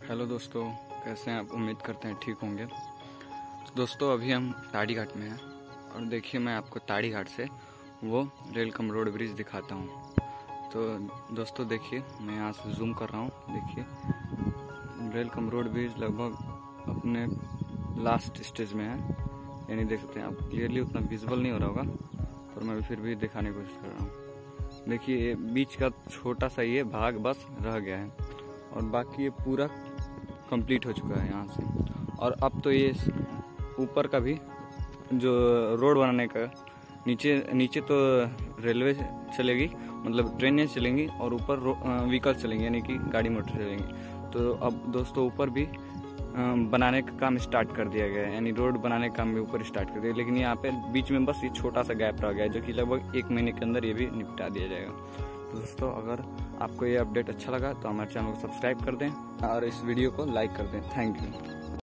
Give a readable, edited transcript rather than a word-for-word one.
Hello दोस्तों, कैसे हैं आप? उम्मीद करते हैं ठीक होंगे। तो दोस्तों अभी हम ताड़ी घाट में हैं और देखिए मैं आपको ताड़ी घाट से वो रेल कम रोड ब्रिज दिखाता हूँ। तो दोस्तों देखिए मैं यहाँ से जूम कर रहा हूँ। देखिए रेल कम रोड ब्रिज लगभग अपने लास्ट स्टेज में है, यानी देख सकते हैं आप। क्लियरली उतना विजिबल नहीं हो रहा होगा पर मैं फिर भी दिखाने की कोशिश कर रहा हूँ। देखिए ये बीच का छोटा सा ये भाग बस रह गया है और बाकी ये पूरा कंप्लीट हो चुका है यहाँ से। और अब तो ये ऊपर का भी जो रोड बनाने का नीचे तो रेलवे चलेगी, मतलब ट्रेनें चलेंगी और ऊपर व्हीकल चलेंगे, यानी कि गाड़ी मोटर चलेंगी। तो अब दोस्तों ऊपर भी बनाने का काम स्टार्ट कर दिया गया है, यानी रोड बनाने का काम भी ऊपर स्टार्ट कर दिया। लेकिन यहाँ पे बीच में बस ये छोटा सा गैप रह गया है, जो कि लगभग 1 महीने के अंदर ये भी निपटा दिया जाएगा। तो दोस्तों अगर आपको ये अपडेट अच्छा लगा तो हमारे चैनल को सब्सक्राइब कर दें और इस वीडियो को लाइक कर दें। Thank you.